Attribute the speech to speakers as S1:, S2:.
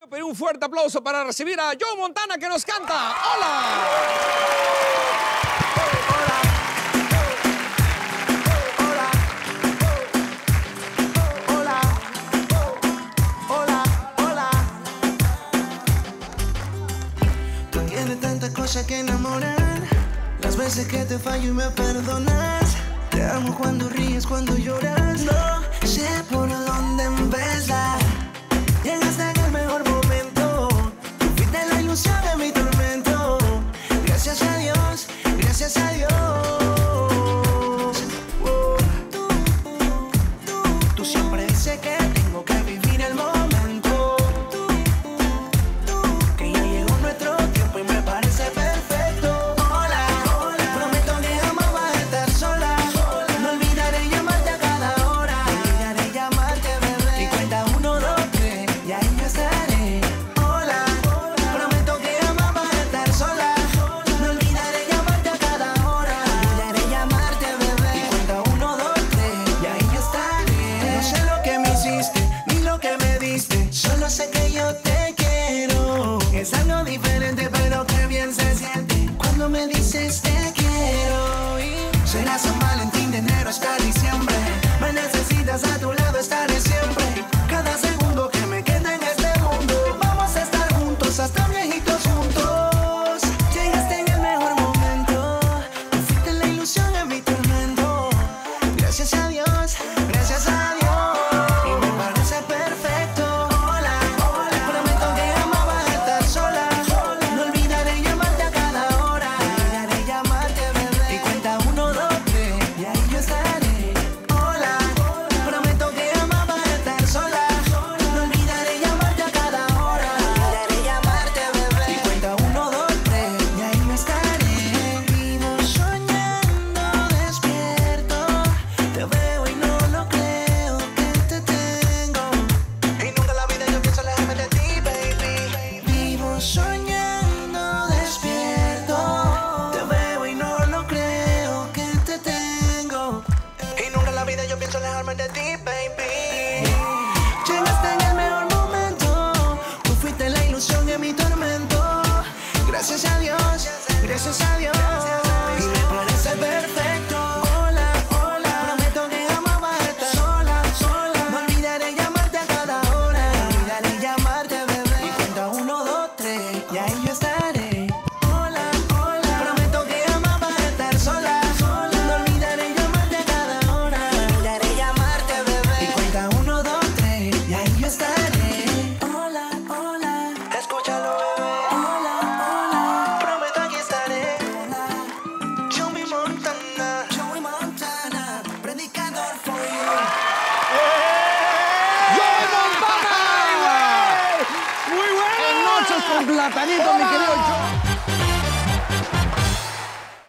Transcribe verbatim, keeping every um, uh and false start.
S1: Pero un fuerte aplauso para recibir a Joe Montana, que nos canta. ¡Hola!
S2: Que enamoran, las veces que te fallo y me perdonas. Te amo cuando ríes, cuando lloras. No sé por dónde empezar. Llegaste en el mejor momento. Fuiste la ilusión de mi tormento. Gracias a Dios, gracias a Dios. Oh, tú, tú, tú siempre dices que tengo que vivir el momento. Tú, tú, que ya llegó nuestro tiempo y me parece perfecto. Solo sé que yo te quiero. Es algo diferente, pero que bien se siente cuando me dices te quiero. Y será San Valentín, de enero hasta diciembre. Me necesitas a tu lado, estaré siempre. Cada segundo que me queda en este mundo, vamos a estar juntos hasta viejitos juntos. Llegaste en el mejor momento. Tú fuiste la ilusión en mi tormento. Gracias a Dios, gracias a Dios. Soñando despierto, te veo y no lo creo que te tengo. Y nunca en la vida yo pienso alejarme de ti, baby. Llegaste en el mejor momento. Tú fuiste la ilusión en mi tormento. Gracias a Dios, gracias a Dios. Y me parece perfecto. Hola, hola. Prometo que jamás vas a estar sola, sola. No olvidaré llamarte a cada hora. No olvidaré llamarte, bebé. Y cuenta uno, dos, tres. Y ahí yo estaré. Hola, hola. Prometo que jamás vas a estar sola, sola. No olvidaré llamarte a cada hora. No olvidaré llamarte, bebé. Y cuenta uno, dos, tres. Y ahí yo estaré. Hola, hola. Escúchalo, bebé. Hola, hola. Prometo aquí estaré. Hola. Joey Montana. Joey Montana. Predicador for you.
S1: ¡Joe Montana! ¡Muy bueno!
S3: Noches con Platanito, mi querido Joe.